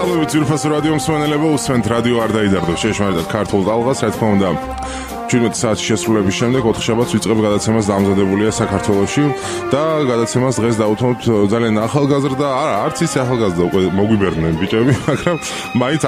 მოგესალმებით ძვირფას რადიო მსმენელებო, უსმენთ რადიო არ დაიდარდო შეშმარდათ ქართულ ტალღას, რა თქმა უნდა 17 საათის შესრულების შემდეგ 4 შაბათს ვიწყებ გადაცემას დამზადებულია საქართველოში და გადაცემას დღეს დავუთმობთ ძალიან ახალგაზრდა, არა, არც ისე ახალგაზრდა, უკვე მოგვიბერდნენ ბიჭები, მაგრამ მაინც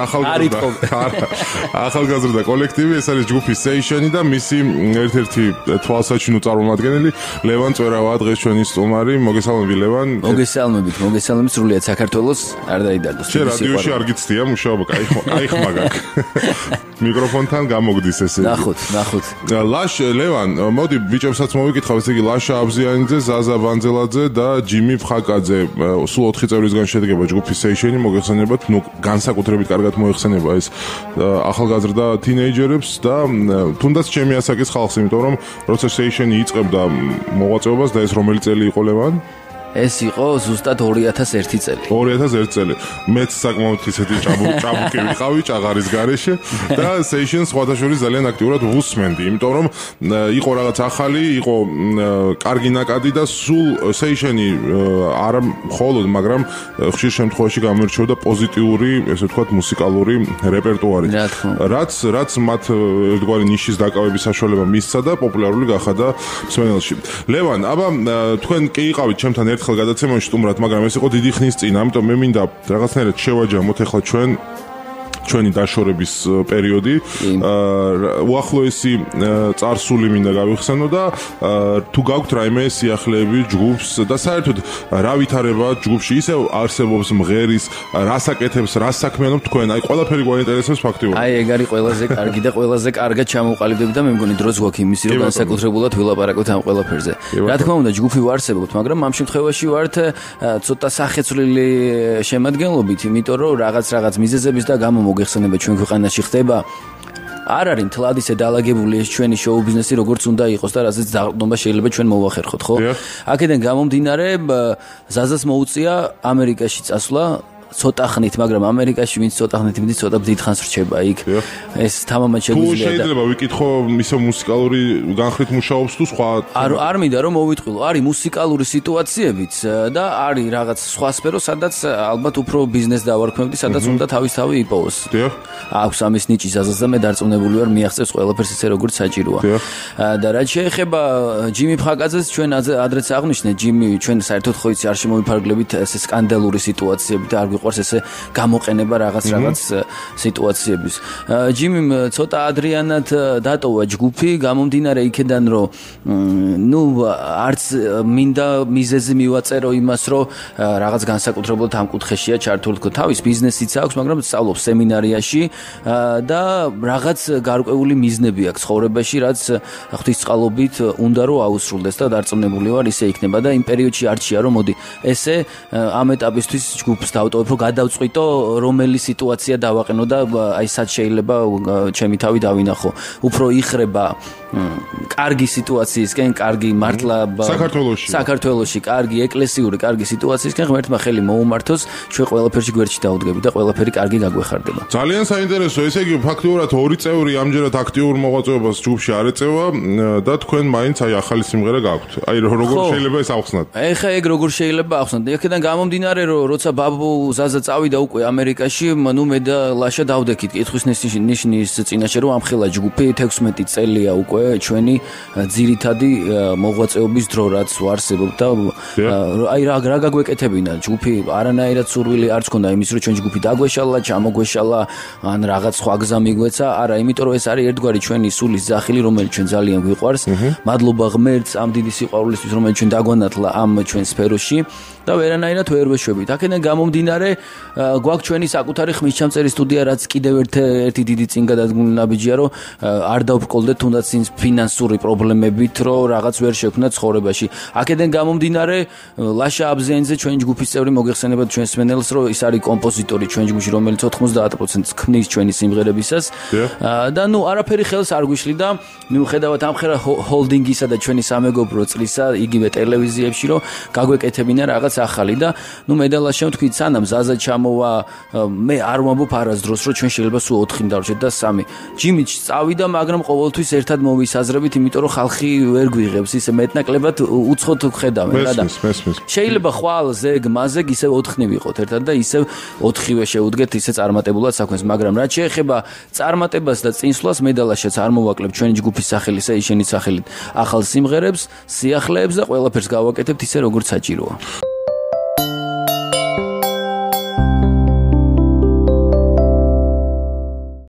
ახალგაზრდა კოლექტივი, ეს არის ჯგუფი Station და მისი ერთ-ერთი თვალსაჩინო წარმომადგენელი ლევან წვერავაა დღეს ჩვენი სტუმარი. მოგესალმებით ლევან. მოგესალმებით სრულიად საქართველოს არ დაიდარდოს. შე რადიოში არ გიცდია მუშაობა, კაი ხმა გაქვს. მიკროფონთან გამოგდის ესე. ნახოთ. ლაშ ლევან, მოდი ბიჭებსაც მოვიკითხავ, ესე იგი ლაშა აბზიანიძე, ზაზა ვანძელაძე და ჯიმი ფხაკაძე. სულ 4 წევრისგან შედგება ჯგუფი Station, მოგეხსენებათ, განსაკუთრებით კარგად მოეხსენება ეს ახალგაზრდა თინეიჯერებს და თუნდაც ჩემი ასაკის ხალხს, იმიტომ რომ როცა Station იწყებდა მოღვაწეობას და ეს რომელი წელი იყო ლევან? ეს იყო ზუსტად 2001 წელი. 2001 წელი. მეც საკმაოდ ისეთი ჭაბუკი ვიყავი ჭაღარის გარეშე და Station-ს სხვადასხვა ძალიან აქტიურად ვუსმენდი, იმიტომ რომ იყო რაღაც ახალი, იყო კარგი ნაკადი და სულ Station-ი არა მხოლოდ, მაგრამ ხშირ შემთხვევაში გამოირჩეოდა პოზიტიური, ესე ვთქვათ, მუსიკალური რეპერტუარით. რაც მათ ერთგვარი ნიშის დაკავების საშუალება მისცა და პოპულარული გახადა მსმენელში. ლევან, აბა თქვენ კი იყავით ჩემთან ერთ გადაცემაში სტუმრად, მაგრამ ეს იყო დიდი ხნის წინ, ამიტომ მე მინდა რაღაცნაირად შევაჯამოთ ახლა ჩვენი დაშორების პერიოდი. უახლოესი წარსული მინდა გავიხსენო და თუ გაქვთ რაიმე სიახლეები ჯგუფს და საერთოდ რა ვითარება ჯგუფში, ისევ არსებობს მღერის, რას აკეთებს, რას საქმიანობთ თქვენ, აი ყველაფერი გვაინტერესებს ფაქტიურად. აი ეგ არის ყველაზე კარგი და ყველაზე კარგად ჩამოვყალიბდები და მე მგონი დროც გვაქვს იმისი, რომ განსაკუთრებულად ვილაპარაკოთ ამ ყველაფერზე. რა თქმა უნდა, ჯგუფი ვარსებობთ, მაგრამ ამ შემთხვევაში ვართ ცოტა სახეცვლილი შემადგენლობით, იმიტომ რომ რაღაც მიზეზების და გამო მოგეხსენება ჩვენ ქვეყანაში ხდება. არ არის მთლად ისე დაალაგებული ეს ჩვენი შოუ ბიზნესი, როგორც უნდა იყოს და რასაც დაყრდნობა შეიძლება ჩვენ მოვახერხოთ, ხო? აქედან გამომდინარე, ზაზას მოუწია ამერიკაში წასვლა. ცოტა ხნით, მაგრამ ამერიკაში ვინც ცოტა ხნით მიდის, ცოტა დიდ ხანს რჩება იქ. ეს თამამად შეგვიძლია და შეიძლება ვიკითხო ისო მუსიკალური განხრით მუშაობს თუ სხვა? არ მინდა რომ მოვიტყვილო, არის მუსიკალური სიტუაციებიც და არის რაღაც სხვა სფერო, სადაც ალბათ უფრო ბიზნეს დავარქმევდი, სადაც უნდა თავისთავი იპოვოს. აქვს ამის ნიჭი ზაზას და მე დარწმუნებული ვარ, მიაღწევს ყველაფერს ისე როგორც საჭიროა. და რაც შეეხება ჯიმი ფხაკაძეს, ჩვენ ადრეც აღნიშნეთ, ჯიმი ჩვენ საერთოდ ხო იცი არ შემოვიფარგლებით ესე სკანდალური სიტუაციები და არ გვიყვარს ესე გამოყენება რაღაც სიტუაციების. ჯიმიმ ცოტა ადრიანად დატოვა ჯგუფი, გამომდინარე იქედან, რომ არც მინდა მიზეზი მივაწერო იმას, რომ რაღაც განსაკუთრებულად ამ კუთხეშია ჩართული, თქო, თავის ბიზნესიც აქვს, მაგრამ სწავლობს სემინარიაში და რაღაც გარკვეული მიზნები აქვს ცხოვრებაში, რაც ღვთისწყალობით უნდა რომ აუსრულდეს და დარწმუნებული ვარ, ისე იქნება და იმ პერიოდში არჩია, რომ მოდი ესე ამ ეტაპისთვის ჯგუფს დავტოვებ, რომ გადავწყვიტო რომელი სიტუაცია დავაყენო და აი სად შეიძლება ჩემი თავი დავინახო. უფრო იხრება კარგი სიტუაციისკენ, კარგი მართლა საქართველოში, კარგი ეკლესიური, კარგი სიტუაციისკენ ღმერთმა ხელი მოუმართოს, ჩვენ ყველაფერში გვერდში დავდგები და ყველაფერი კარგი გაგვეხარდება. ძალიან საინტერესო, ესე იგი ფაქტიურად 2 წევრი ამჯერად აქტიურ მოღვაწეობას ჯგუფში არ ეწევა და თქვენ მაინც აი ახალი სიმღერა გაქვთ. აი როგორ შეიძლება ეს ავხსნათ? ეხა ეგ როგორ შეიძლება ავხსნათ? აქედან გამომდინარე, რომ როცა ბაბუ ზაზა წავიდა უკვე ამერიკაში, მე და ლაშა დავდექით კითხვის ნიშნის წინაშე, რომ ამხელა ჯგუფი 16 წელია უკვე ჩვენი ძირითადი მოღვაწეობის დრო, რაც ვარსებობ და აი რა გაგვეკეთებინა ჯგუფი, არანაირად სურვილი არც ქონდა იმის, რომ ჩვენ ჯგუფი დაგვეშალა, ჩამოგვეშალა, ან რაღაც სხვა გზა მიგვეცა, არა, იმიტომ რომ ეს არის ერთგვარი ჩვენი სულის ძახილი, რომელიც ჩვენ ძალიან გვიყვარს. მადლობა ღმერთს ამ დიდი სიყვარულისთვის, რომელიც ჩვენ დაგვანათლა ამ ჩვენ სფეროში და ვერანაირად ვერ ვეშვებით. აქედან გამომდინარე, გვაქვს ჩვენი საკუთარი ხმისჩამწერი სტუდია, რაც კიდევ ერთი დიდი წინ გადადგმული ნაბიჯია, რომ არ დავბრკოლდეთ თუნდაც ფინანსური პრობლემებით, რომ რაღაც ვერ შექმნათ ცხოვრებაში. აქედან გამომდინარე, ლაშა აბზიანიძე ჩვენი ჯგუფის წევრი, მოგეხსენებათ ჩვენს მენელს, რომ ის არის კომპოზიტორი ჩვენ ჯგუფში, რომელიც 90% ქმნის ჩვენი სიმღერებისას. და არაფერი ხელს არ გვიშლიდა, მიუხედავად ამხერა ჰოლდინგისა და ჩვენი სამეგობრო წლისა, იგივე ტელევიზიებში, რომ გაგვეკეთებინა რაღაც ახალი და მე და ლაშა ვთქვით, სანამ ზაზა ჩამოვა, მე არ ვამბობ არასდროს, რომ ჩვენ შეიძლება სულ 4 დავრჩეთ და 3. ჯიმიც წავიდა, მაგრამ ყოველთვის ერთად მოვისაზრებით, იმიტომ რომ ხალხი ვერ გვიღებს ისე მეტნაკლებად უცხოთ ხედავენ რა და შეიძლება ხვალ ზეგ მაზეგ ისე 4 ვიყოთ ერთად და ისე 4-ვე შეუდგეთ ისე წარმატებულად საქმეს, მაგრამ რაც შეეხება წარმატებას და წინსვლას მე დალაშეც არ მოვაკლებ ჩვენი ჯგუფის სახელისა, ისინი სახელით ახალ სიმღერებს, სიახლეებს და ყველაფერს გავაკეთებთ ისე როგორც საჭიროა.